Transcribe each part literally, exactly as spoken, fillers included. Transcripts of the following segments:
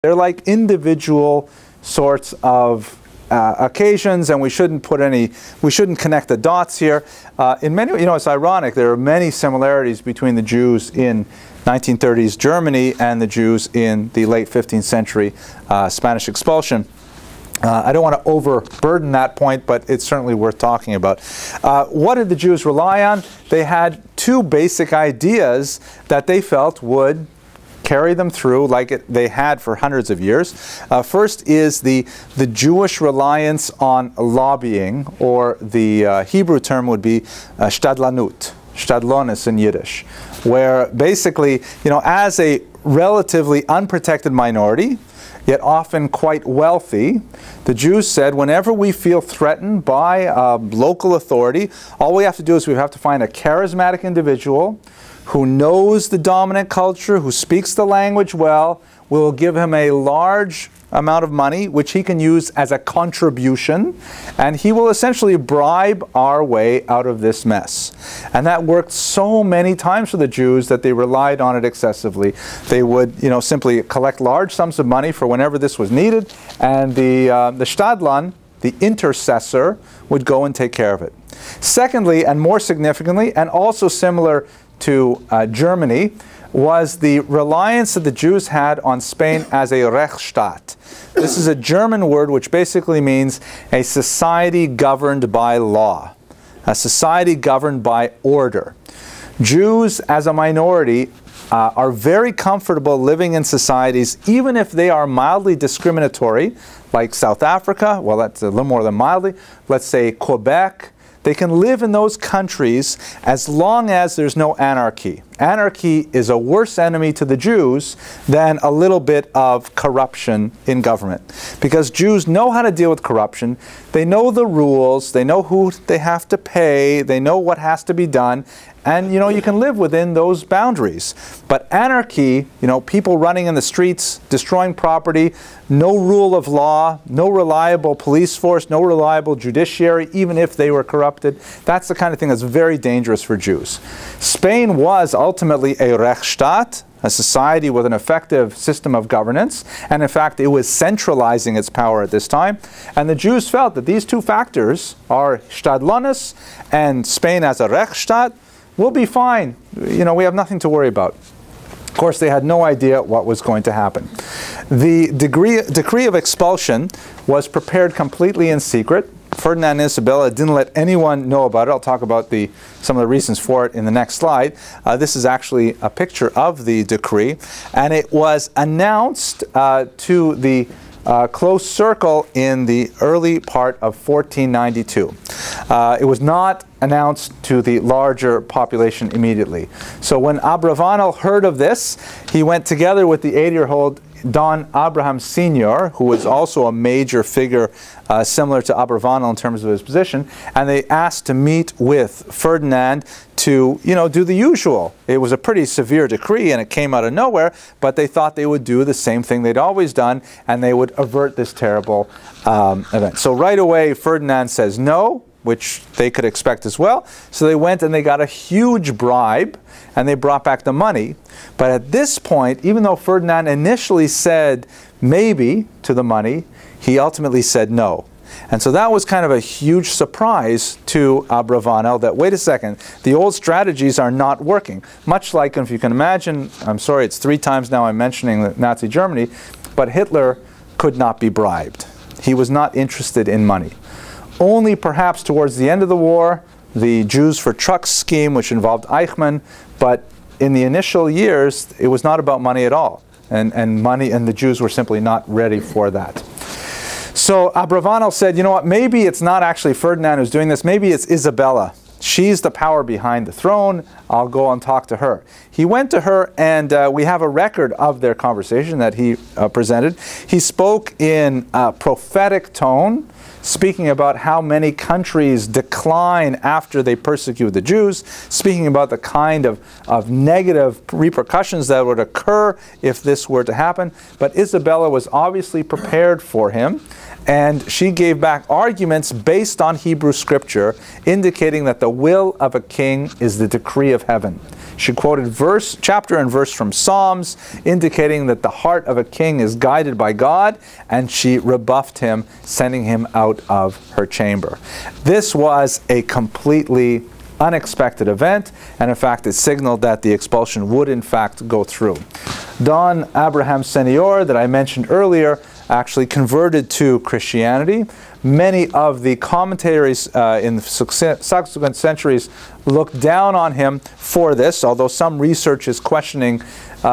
They're like individual sorts of uh, occasions, and we shouldn't put any, we shouldn't connect the dots here. Uh, in many, you know, it's ironic, there are many similarities between the Jews in nineteen thirties Germany and the Jews in the late fifteenth century uh, Spanish Expulsion. Uh, I don't want to overburden that point, but it's certainly worth talking about. Uh, what did the Jews rely on? They had two basic ideas that they felt would carry them through like it, they had for hundreds of years. Uh, first is the, the Jewish reliance on lobbying, or the uh, Hebrew term would be uh, shtadlanut, shtadlonis in Yiddish, where basically, you know, as a relatively unprotected minority, yet often quite wealthy, the Jews said, whenever we feel threatened by a local authority, all we have to do is we have to find a charismatic individual who knows the dominant culture, who speaks the language well. We will give him a large amount of money, which he can use as a contribution, and he will essentially bribe our way out of this mess. And that worked so many times for the Jews that they relied on it excessively. They would, you know, simply collect large sums of money for whenever this was needed, and the, uh, the Shtadlan, the intercessor, would go and take care of it. Secondly, and more significantly, and also similar to uh, Germany, was the reliance that the Jews had on Spain as a Rechtsstaat. This is a German word which basically means a society governed by law, a society governed by order. Jews as a minority uh, are very comfortable living in societies, even if they are mildly discriminatory, like South Africa, well, that's a little more than mildly, let's say Quebec. They can live in those countries as long as there's no anarchy. Anarchy is a worse enemy to the Jews than a little bit of corruption in government. Because Jews know how to deal with corruption. They know the rules. They know who they have to pay. They know what has to be done. And, you know, you can live within those boundaries. But anarchy, you know, people running in the streets, destroying property, no rule of law, no reliable police force, no reliable judiciary, even if they were corrupted, that's the kind of thing that's very dangerous for Jews. Spain was ultimately a Rechtsstaat, a society with an effective system of governance, and in fact it was centralizing its power at this time. And the Jews felt that these two factors, our Stadlonis and Spain as a Rechtsstaat, we'll be fine. You know, we have nothing to worry about. Of course, they had no idea what was going to happen. The degree, decree of expulsion was prepared completely in secret. Ferdinand and Isabella didn't let anyone know about it. I'll talk about the, some of the reasons for it in the next slide. Uh, this is actually a picture of the decree, and it was announced uh, to the Uh, close circle in the early part of fourteen ninety-two. Uh, it was not announced to the larger population immediately. So when Abravanel heard of this, he went together with the eighty-year-old Don Abraham Senior, who was also a major figure uh, similar to Abravanel in terms of his position, and they asked to meet with Ferdinand to, you know, do the usual. It was a pretty severe decree and it came out of nowhere, but they thought they would do the same thing they'd always done, and they would avert this terrible um, event. So right away Ferdinand says no, which they could expect as well. So they went and they got a huge bribe, and they brought back the money. But at this point, even though Ferdinand initially said maybe to the money, he ultimately said no. And so that was kind of a huge surprise to Abravanel, that, wait a second, the old strategies are not working. Much like, if you can imagine, I'm sorry, it's three times now I'm mentioning Nazi Germany, but Hitler could not be bribed. He was not interested in money. Only perhaps towards the end of the war, the Jews for Trucks scheme, which involved Eichmann, but in the initial years, it was not about money at all. And, and money, and the Jews were simply not ready for that. So Abravanel said, you know what, maybe it's not actually Ferdinand who's doing this, maybe it's Isabella. She's the power behind the throne. I'll go and talk to her. He went to her, and uh, we have a record of their conversation that he uh, presented. He spoke in a prophetic tone, speaking about how many countries decline after they persecute the Jews, speaking about the kind of, of negative repercussions that would occur if this were to happen. But Isabella was obviously prepared for him, and she gave back arguments based on Hebrew scripture, indicating that the will of a king is the decree of heaven. She quoted verse, chapter and verse from Psalms, indicating that the heart of a king is guided by God, and she rebuffed him, sending him out of her chamber. This was a completely unexpected event, and in fact it signaled that the expulsion would in fact go through. Don Isaac that I mentioned earlier actually converted to Christianity. Many of the commentators uh, in the subsequent centuries looked down on him for this, although some research is questioning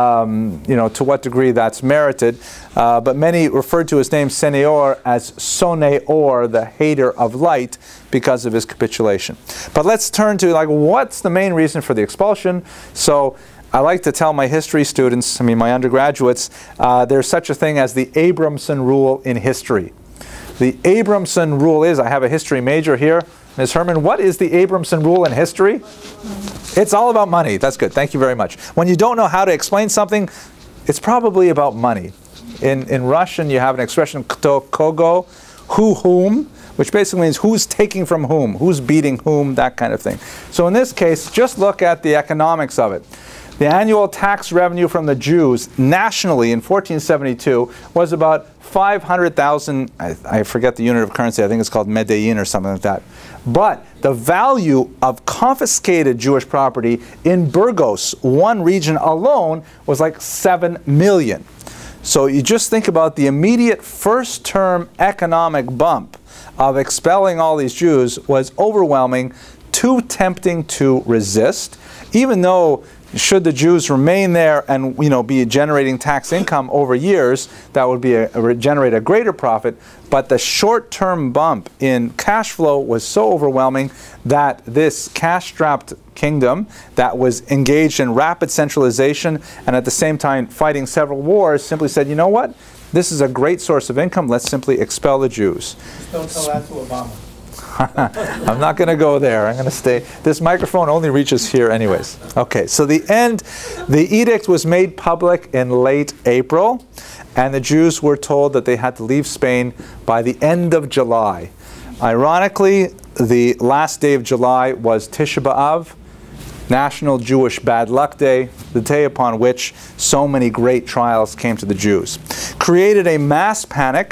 um, you know, to what degree that's merited. Uh, but many referred to his name, Senior, as Soneor, the hater of light, because of his capitulation. But let's turn to, like, what's the main reason for the expulsion? So I like to tell my history students, I mean my undergraduates, uh, there's such a thing as the Abramson rule in history. The Abramson rule is, I have a history major here. Miz Herman, what is the Abramson rule in history? It's all about money. That's good. Thank you very much. When you don't know how to explain something, it's probably about money. In, in Russian, you have an expression, kto kogo, who whom, which basically means who's taking from whom, who's beating whom, that kind of thing. So in this case, just look at the economics of it. The annual tax revenue from the Jews nationally in fourteen seventy-two was about five hundred thousand, I, I forget the unit of currency, I think it's called Medellin or something like that. But the value of confiscated Jewish property in Burgos, one region alone, was like seven million. So you just think about the immediate first term economic bump of expelling all these Jews was overwhelming, too tempting to resist, even though should the Jews remain there and, you know, be generating tax income over years, that would be a, a, generate a greater profit. But the short-term bump in cash flow was so overwhelming that this cash-strapped kingdom that was engaged in rapid centralization and at the same time fighting several wars simply said, you know what? This is a great source of income. Let's simply expel the Jews. Just don't tell that to Obama. I'm not going to go there. I'm going to stay. This microphone only reaches here anyways. Okay, so the end, the edict was made public in late April, and the Jews were told that they had to leave Spain by the end of July. Ironically, the last day of July was Tisha B'Av, National Jewish Bad Luck Day, the day upon which so many great trials came to the Jews. Created a mass panic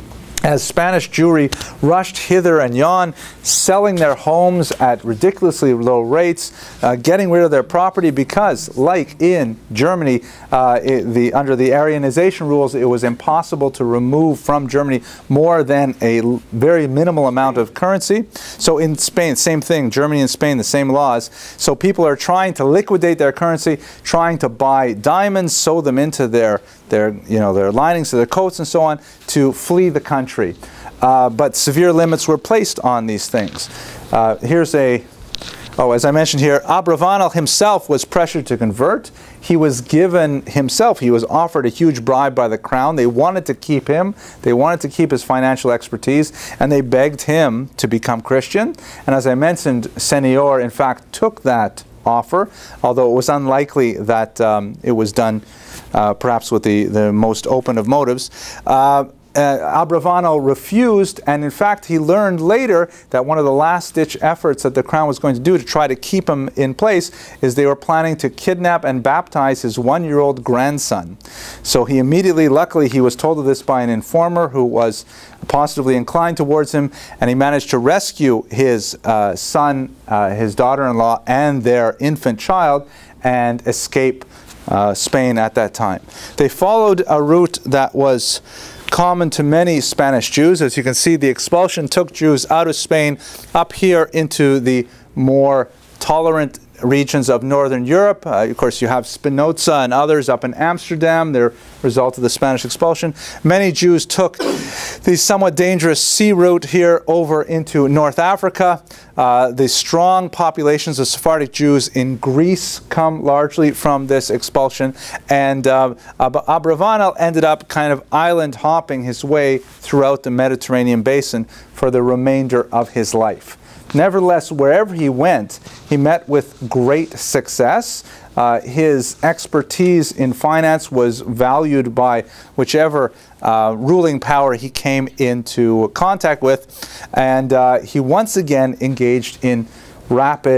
as Spanish Jewry rushed hither and yon, selling their homes at ridiculously low rates, uh, getting rid of their property because, like in Germany, uh, it, the, under the Aryanization rules, it was impossible to remove from Germany more than a very minimal amount of currency. So in Spain, same thing, Germany and Spain, the same laws. So people are trying to liquidate their currency, trying to buy diamonds, sew them into their, their, you know, their linings of their coats and so on, to flee the country. Uh, but severe limits were placed on these things. Uh, here's a, oh, as I mentioned here, Abravanel himself was pressured to convert. He was given himself, he was offered a huge bribe by the crown. They wanted to keep him. They wanted to keep his financial expertise, and they begged him to become Christian. And as I mentioned, Senior, in fact, took that offer, although it was unlikely that um, it was done uh, perhaps with the, the most open of motives. Uh, Uh, Abravanel refused, and in fact he learned later that one of the last-ditch efforts that the crown was going to do to try to keep him in place is they were planning to kidnap and baptize his one-year-old grandson. So he immediately, luckily he was told of this by an informer who was positively inclined towards him, and he managed to rescue his uh, son, uh, his daughter-in-law, and their infant child, and escape uh, Spain at that time. They followed a route that was common to many Spanish Jews. As you can see, the expulsion took Jews out of Spain up here into the more tolerant regions of Northern Europe. Uh, of course, you have Spinoza and others up in Amsterdam, the result of the Spanish expulsion. Many Jews took the somewhat dangerous sea route here over into North Africa. Uh, the strong populations of Sephardic Jews in Greece come largely from this expulsion, and uh, Ab Abravanel ended up kind of island hopping his way throughout the Mediterranean basin for the remainder of his life. Nevertheless, wherever he went, he met with great success. Uh, his expertise in finance was valued by whichever uh, ruling power he came into contact with, and uh, he once again engaged in rapid,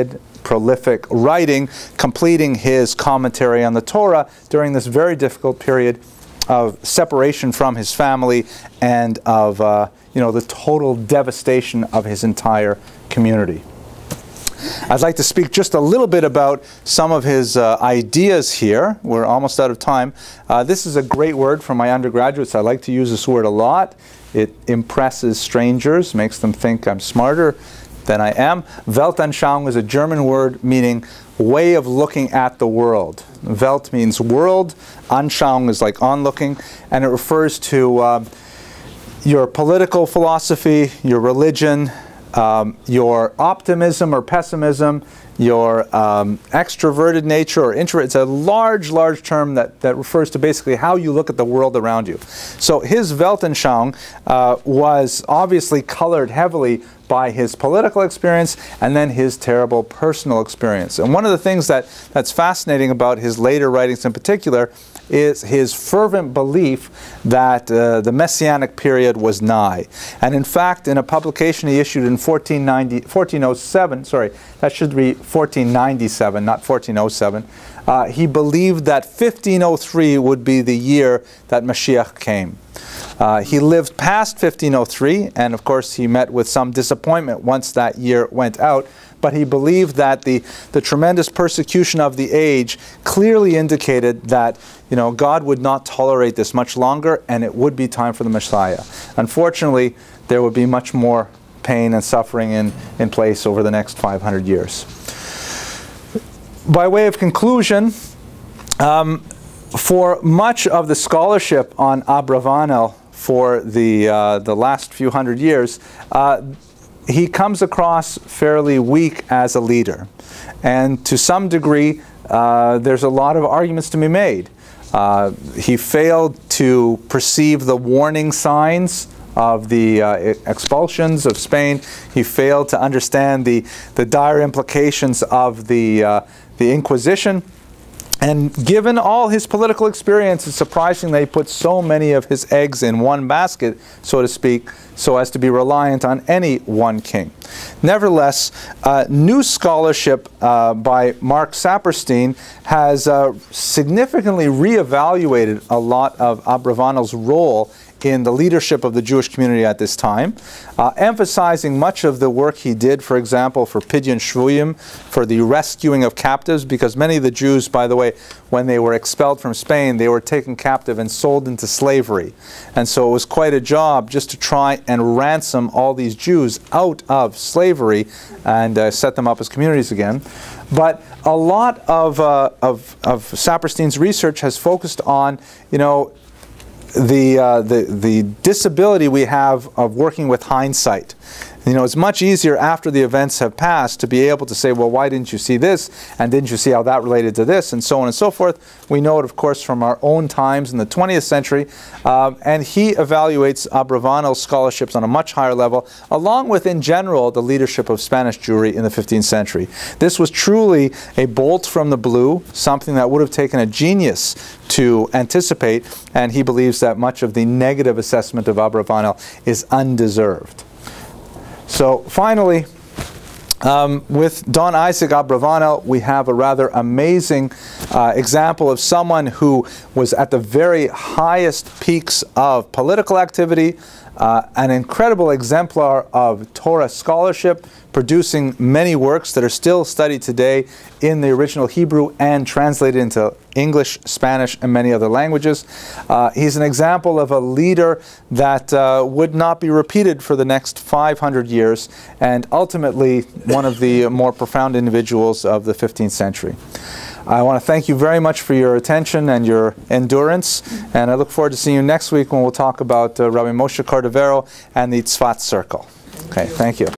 prolific writing, completing his commentary on the Torah during this very difficult period of separation from his family and of uh, you know, the total devastation of his entire community. I'd like to speak just a little bit about some of his uh, ideas here. We're almost out of time. Uh, this is a great word for my undergraduates. I like to use this word a lot. It impresses strangers, makes them think I'm smarter than I am. Weltanschauung is a German word meaning way of looking at the world. Welt means world. Anschauung is like onlooking, and it refers to uh, your political philosophy, your religion, Um, your optimism or pessimism, your um, extroverted nature or introvert. It's a large, large term that, that refers to basically how you look at the world around you. So his Weltanschauung uh, was obviously colored heavily by his political experience and then his terrible personal experience. And one of the things that, that's fascinating about his later writings in particular is his fervent belief that uh, the Messianic period was nigh. And in fact, in a publication he issued in fourteen ninety, fourteen oh seven, sorry, that should be fourteen ninety-seven, not fourteen oh seven, uh, he believed that fifteen oh three would be the year that Mashiach came. Uh, he lived past fifteen oh three, and of course he met with some disappointment once that year went out, but he believed that the, the tremendous persecution of the age clearly indicated that, you know, God would not tolerate this much longer, and it would be time for the Messiah. Unfortunately, there would be much more pain and suffering in, in place over the next five hundred years. By way of conclusion, um, for much of the scholarship on Abravanel for the, uh, the last few hundred years, uh, he comes across fairly weak as a leader. And to some degree, uh, there's a lot of arguments to be made. Uh, he failed to perceive the warning signs of the uh, expulsions of Spain. He failed to understand the, the dire implications of the, uh, the Inquisition. And given all his political experience, it's surprising that he put so many of his eggs in one basket, so to speak, so as to be reliant on any one king. Nevertheless, uh, new scholarship uh, by Mark Saperstein has uh, significantly reevaluated a lot of Abravanel's role in the leadership of the Jewish community at this time, uh, emphasizing much of the work he did, for example, for Pidyon Shvuyim, for the rescuing of captives, because many of the Jews, by the way, when they were expelled from Spain, they were taken captive and sold into slavery. And so it was quite a job just to try and ransom all these Jews out of slavery and uh, set them up as communities again. But a lot of, uh, of, of Saperstein's research has focused on, you know, The, uh, the, the disability we have of working with hindsight. You know, it's much easier after the events have passed to be able to say, well, why didn't you see this? And didn't you see how that related to this? And so on and so forth. We know it, of course, from our own times in the twentieth century. Um, and he evaluates Abravanel's scholarships on a much higher level, along with, in general, the leadership of Spanish Jewry in the fifteenth century. This was truly a bolt from the blue, something that would have taken a genius to anticipate, and he believes that much of the negative assessment of Abravanel is undeserved. So finally, um, with Don Isaac Abravenel, we have a rather amazing uh, example of someone who was at the very highest peaks of political activity, uh, an incredible exemplar of Torah scholarship, producing many works that are still studied today in the original Hebrew and translated into English, Spanish, and many other languages. Uh, he's an example of a leader that uh, would not be repeated for the next five hundred years, and ultimately one of the more profound individuals of the fifteenth century. I want to thank you very much for your attention and your endurance, and I look forward to seeing you next week when we'll talk about uh, Rabbi Moshe Cordovero and the Tzfat Circle. Okay, thank you.